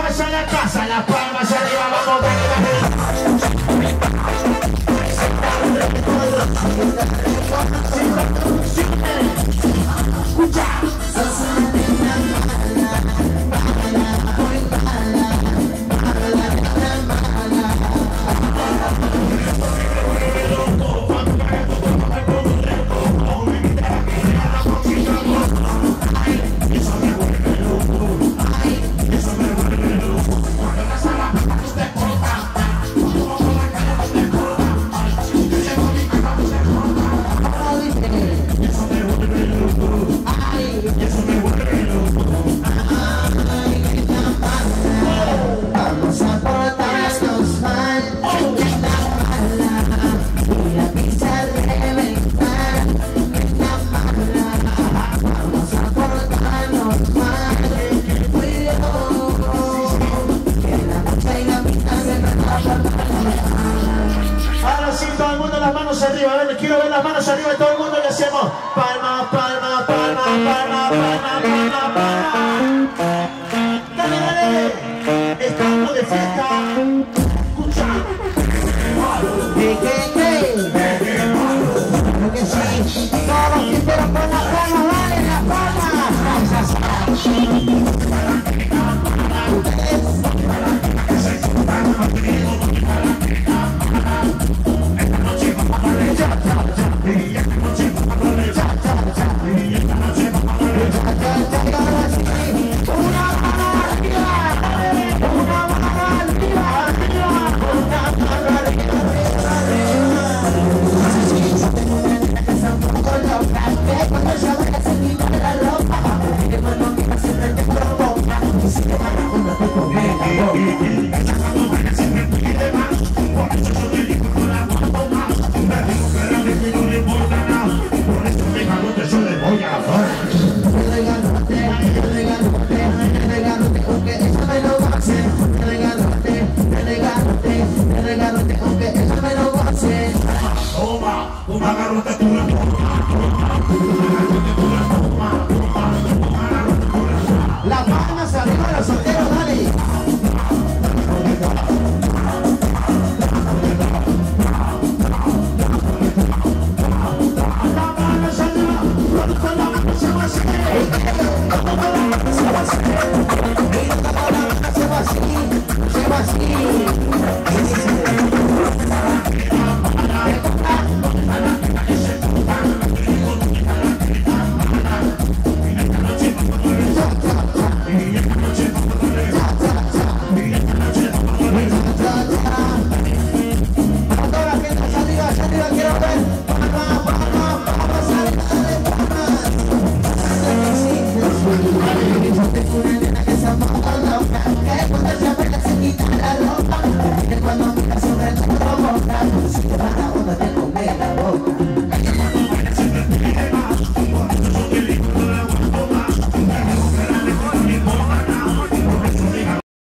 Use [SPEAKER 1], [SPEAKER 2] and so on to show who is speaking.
[SPEAKER 1] palmas a la casa, las palmas arriba, vamos, escucha. Ahora sí, todo el mundo las manos arriba, a ver, quiero ver las manos arriba de todo el mundo y hacemos palma, palma, palma, palma, palma, palma, palma. Dale, dale, estamos de fiesta. Escucha. Lo que sí, todos los quinteros con las palmas, vale, las palmas. Las palmas arriba, los solteros, dale. Se va así.